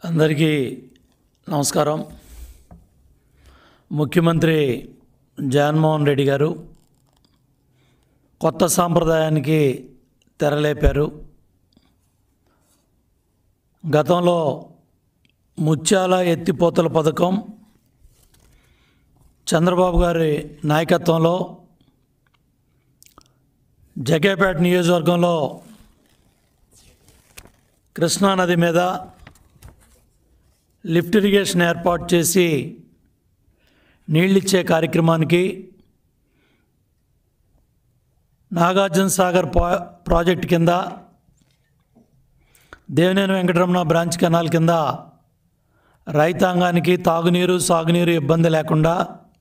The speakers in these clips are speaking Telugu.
అందరికీ నమస్కారం. ముఖ్యమంత్రి జగన్మోహన్ రెడ్డి గారు కొత్త సాంప్రదాయానికి తెరలేపారు. గతంలో ముత్యాల ఎత్తిపోతల పథకం చంద్రబాబు గారి నాయకత్వంలో జగ్గయ్యపేట నియోజకవర్గంలో కృష్ణానది మీద లిఫ్ట్ ఇరిగేషన్ ఏర్పాటు చేసి నీళ్ళిచ్చే కార్యక్రమానికి నాగార్జున సాగర్ ప్రాజెక్ట్ కింద దేవినేని వెంకటరమణ బ్రాంచ్ కెనాల్ కింద రైతాంగానికి తాగునీరు సాగునీరు ఇబ్బంది లేకుండా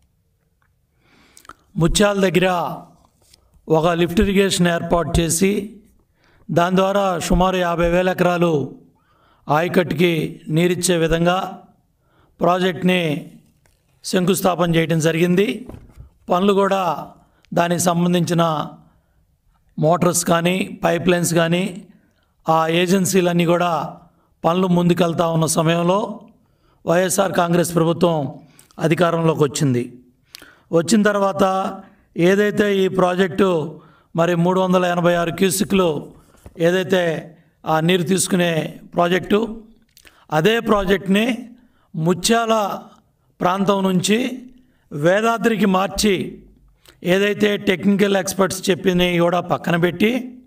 ముత్యాల దగ్గర ఒక లిఫ్ట్ ఇరిగేషన్ ఏర్పాటు చేసి దాని ద్వారా సుమారు 50,000 ఎకరాలు ఆయకట్టుకి నీరిచ్చే విధంగా ప్రాజెక్ట్ని శంకుస్థాపన చేయడం జరిగింది. పనులు కూడా దానికి సంబంధించిన మోటార్స్ కానీ పైప్ లైన్స్ కానీ ఆ ఏజెన్సీలన్నీ కూడా పనులు ముందుకెళ్తా ఉన్న సమయంలో వైఎస్ఆర్ కాంగ్రెస్ ప్రభుత్వం అధికారంలోకి వచ్చిన తర్వాత ఏదైతే ఈ ప్రాజెక్టు మరి 386 క్యూసిక్లు ఏదైతే ఆ నీరు తీసుకునే ప్రాజెక్టు, అదే ప్రాజెక్ట్ని ముత్యాల ప్రాంతం నుంచి వేదాద్రికి మార్చి ఏదైతే టెక్నికల్ ఎక్స్పర్ట్స్ చెప్పినవి కూడా పక్కన పెట్టి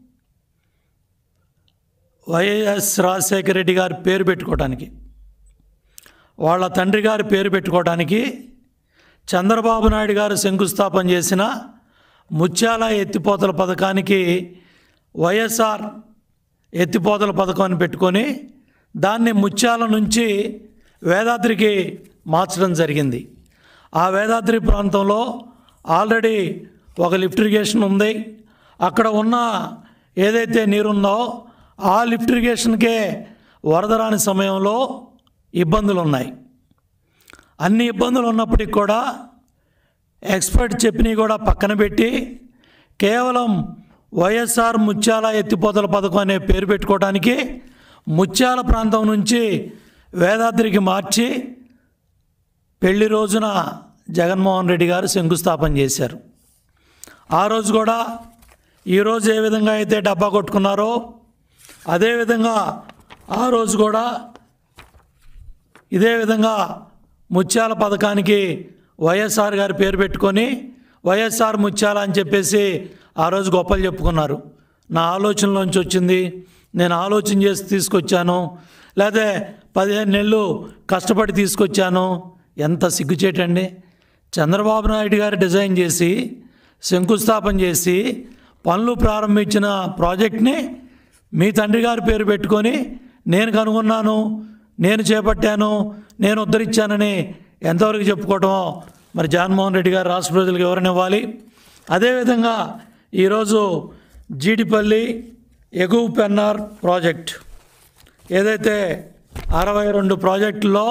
వైఎస్ రాజశేఖర రెడ్డి గారి పేరు పెట్టుకోవడానికి, వాళ్ళ తండ్రి గారి పేరు పెట్టుకోవడానికి చంద్రబాబు నాయుడు గారు శంకుస్థాపన చేసిన ముత్యాల ఎత్తిపోతల పథకానికి వైఎస్ఆర్ ఎత్తిపోతల పథకాన్ని పెట్టుకొని దాన్ని ముత్యాల నుంచి వేదాద్రికి మార్చడం జరిగింది. ఆ వేదాద్రి ప్రాంతంలో ఆల్రెడీ ఒక లిఫ్ట్ ఇరిగేషన్ ఉంది. అక్కడ ఉన్న ఏదైతే నీరుందో ఆ లిఫ్ట్ ఇరిగేషన్కే వరద రాని సమయంలో ఇబ్బందులు ఉన్నాయి. అన్ని ఇబ్బందులు ఉన్నప్పటికీ కూడా ఎక్స్పర్ట్ చెప్పినవి కూడా పక్కన పెట్టి కేవలం వైఎస్ఆర్ ముత్యాల ఎత్తిపోతల పథకం అనే పేరు పెట్టుకోవడానికి ముత్యాల ప్రాంతం నుంచి వేదాద్రికి మార్చి పెళ్లి రోజున జగన్మోహన్ రెడ్డి గారు శంకుస్థాపన చేశారు. ఆ రోజు కూడా ఈరోజు ఏ విధంగా అయితే డబ్బా కొట్టుకున్నారో అదేవిధంగా ఆ రోజు కూడా ఇదే విధంగా ముత్యాల పథకానికి వైఎస్ఆర్ గారి పేరు పెట్టుకొని వైఎస్ఆర్ ముత్యాల అని చెప్పేసి ఆ రోజు గొప్పలు చెప్పుకున్నారు. నా ఆలోచనలోంచి వచ్చింది, నేను ఆలోచన చేసి తీసుకొచ్చాను, లేదా 15 నెలలు కష్టపడి తీసుకొచ్చాను. ఎంత సిగ్గుచేటండి. చంద్రబాబు నాయుడు గారు డిజైన్ చేసి శంకుస్థాపన చేసి పనులు ప్రారంభించిన ప్రాజెక్ట్ని మీ తండ్రి గారి పేరు పెట్టుకొని నేను కనుగొన్నాను, నేను చేపట్టాను, నేను ఉద్ధరించానని ఎంతవరకు చెప్పుకోవటమో మరి జగన్మోహన్ రెడ్డి గారు రాష్ట్ర ప్రజలకు వివరణ ఇవ్వాలి. అదేవిధంగా ఈరోజు జీడిపల్లి ఎగువ పెన్నార్ ప్రాజెక్ట్ ఏదైతే 62 ప్రాజెక్టుల్లో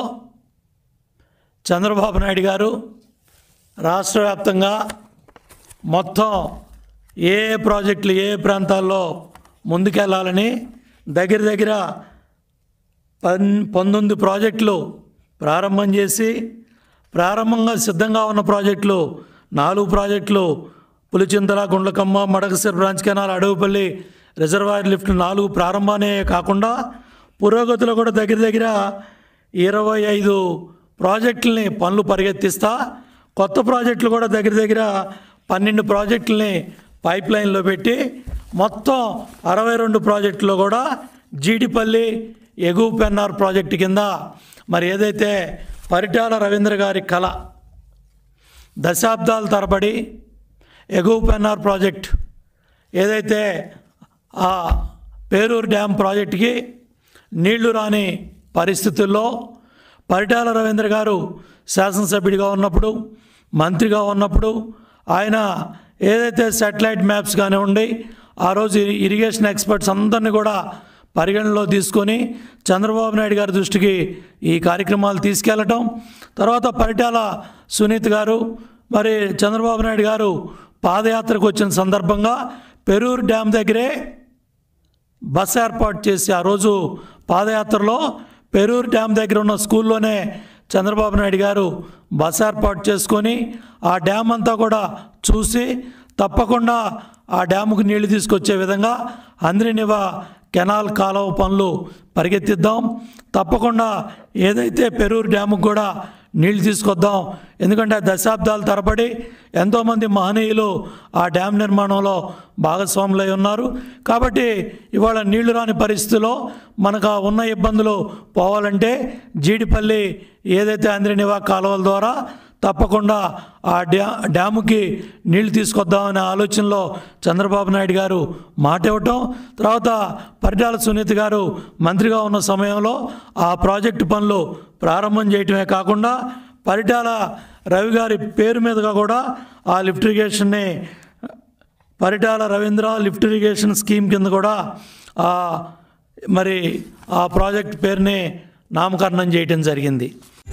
చంద్రబాబు నాయుడు గారు రాష్ట్ర వ్యాప్తంగా మొత్తం ఏ ప్రాజెక్టులు ఏ ప్రాంతాల్లో ముందుకెళ్ళాలని దగ్గర 19 ప్రాజెక్టులు ప్రారంభం చేసి ప్రారంభంగా సిద్ధంగా ఉన్న ప్రాజెక్టులు 4 ప్రాజెక్టులు Pulichintala, Gundlakamma, Madakasira branch canal, Adavipalli reservoir lift 4 ప్రారంభానే కాకుండా పురోగతిలో కూడా దగ్గర 25 ప్రాజెక్టులని పనులు పరిగెత్తిస్తా కొత్త ప్రాజెక్టులు కూడా దగ్గర 12 ప్రాజెక్టులని పైప్ లైన్లో పెట్టి మొత్తం 62 ప్రాజెక్టులో కూడా జీడిపల్లి ఎగువ పెన్నార్ ప్రాజెక్టు కింద మరి ఏదైతే పరిటాల రవీంద్ర గారి కళ దశాబ్దాల తరబడి ఎగువ పెన్నార్ ప్రాజెక్ట్ ఏదైతే ఆ పేరూరు డ్యామ్ ప్రాజెక్టుకి నీళ్లు రాని పరిస్థితుల్లో పరిటాల రవీంద్ర గారు శాసనసభ్యుడిగా ఉన్నప్పుడు మంత్రిగా ఉన్నప్పుడు ఆయన ఏదైతే శాటిలైట్ మ్యాప్స్ కానివ్వండి ఆ రోజు ఇరిగేషన్ ఎక్స్పర్ట్స్ అందరినీ కూడా పరిగణనలో తీసుకొని చంద్రబాబు నాయుడు గారి దృష్టికి ఈ కార్యక్రమాలు తీసుకెళ్ళటం, తర్వాత పరిటాల సునీత్ గారు మరి చంద్రబాబు నాయుడు గారు పాదయాత్రకు వచ్చిన సందర్భంగా పెరూరు డ్యామ్ దగ్గరే బస్ ఏర్పాటు చేసి ఆ రోజు పాదయాత్రలో పెరూరు డ్యామ్ దగ్గర ఉన్న స్కూల్లోనే చంద్రబాబు నాయుడు గారు బస్ ఏర్పాటు చేసుకొని ఆ డ్యామ్ అంతా కూడా చూసి తప్పకుండా ఆ డ్యాముకు నీళ్లు తీసుకొచ్చే విధంగా అంద్రినివా కెనాల్ కాలువ పనులు పరిగెత్తిద్దాం. తప్పకుండా ఏదైతే పెరూరు డ్యాముకు కూడా నీళ్లు తీసుకొద్దాం. ఎందుకంటే దశాబ్దాల తరబడి ఎంతోమంది మహనీయులు ఆ డ్యామ్ నిర్మాణంలో భాగస్వాములై ఉన్నారు. కాబట్టి ఇవాళ నీళ్లు రాని పరిస్థితిలో మనకు ఉన్న ఇబ్బందులు పోవాలంటే జీడిపల్లి ఏదైతే అంద్రినివా కాలువల ద్వారా తప్పకుండా ఆ డ్యాముకి నీళ్లు తీసుకొద్దామనే ఆలోచనలో చంద్రబాబు నాయుడు గారు మాట ఇవ్వటం, తర్వాత పరిటాల సునీత గారు మంత్రిగా ఉన్న సమయంలో ఆ ప్రాజెక్టు పనులు ప్రారంభం చేయటమే కాకుండా పరిటాల రవి గారి పేరు మీదుగా కూడా ఆ లిఫ్ట్ ఇరిగేషన్ని Paritala Ravindra lift irrigation scheme కింద కూడా మరి ఆ ప్రాజెక్ట్ పేరుని నామకరణం చేయటం జరిగింది.